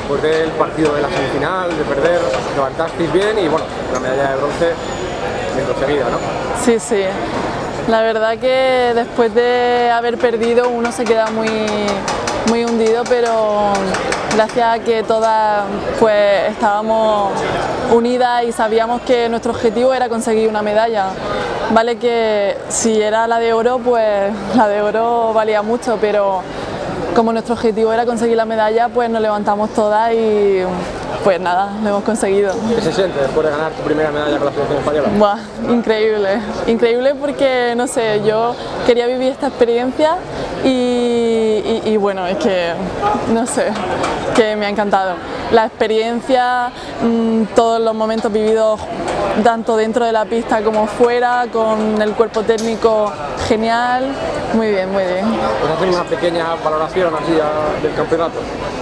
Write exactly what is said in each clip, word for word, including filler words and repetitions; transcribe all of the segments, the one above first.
después del partido de la semifinal, de perder, levantasteis bien y bueno, una medalla de bronce bien conseguida, ¿no? Sí, sí. La verdad que después de haber perdido uno se queda muy, muy hundido, pero gracias a que todas pues estábamos unidas y sabíamos que nuestro objetivo era conseguir una medalla. Vale que si era la de oro, pues la de oro valía mucho, pero como nuestro objetivo era conseguir la medalla, pues nos levantamos todas y pues nada, lo hemos conseguido. ¿Qué se siente después de ganar tu primera medalla con la selección española? Buah, increíble, increíble porque, no sé, yo quería vivir esta experiencia y, y, y bueno, es que, no sé, que me ha encantado. La experiencia, mmm, todos los momentos vividos tanto dentro de la pista como fuera, con el cuerpo técnico genial, muy bien, muy bien. ¿Puedes hacer una pequeña valoración así a, del campeonato?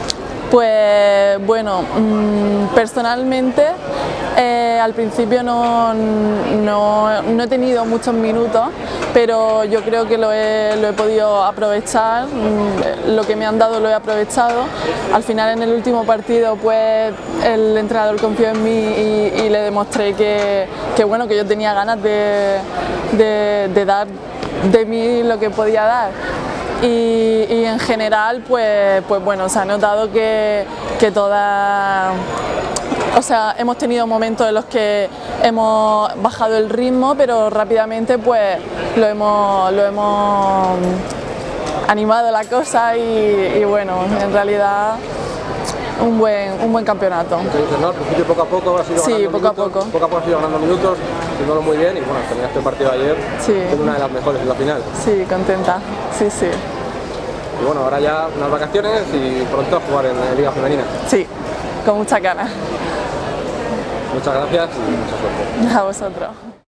Pues bueno, mmm, personalmente eh, al principio no, no, no he tenido muchos minutos, pero yo creo que lo he, lo he podido aprovechar, mmm, lo que me han dado lo he aprovechado. Al final en el último partido pues el entrenador confió en mí y, y le demostré que, que, bueno, que yo tenía ganas de, de, de dar de mí lo que podía dar. Y, y en general pues, pues bueno, se ha notado que, que todas, o sea, hemos tenido momentos en los que hemos bajado el ritmo, pero rápidamente pues lo hemos, lo hemos animado la cosa y, y bueno, en realidad un buen, un buen campeonato. Entonces, ¿no? Al principio poco a poco has ido sí, ganando poco minutos, a poco. poco a poco has ido ganando minutos, haciéndolo muy bien y bueno, terminaste el partido ayer sí. con una de las mejores en la final. Sí, contenta, sí, sí. Y bueno, ahora ya unas vacaciones y pronto a jugar en la Liga Femenina. Sí, con muchas ganas. Muchas gracias y mucha suerte. A vosotros.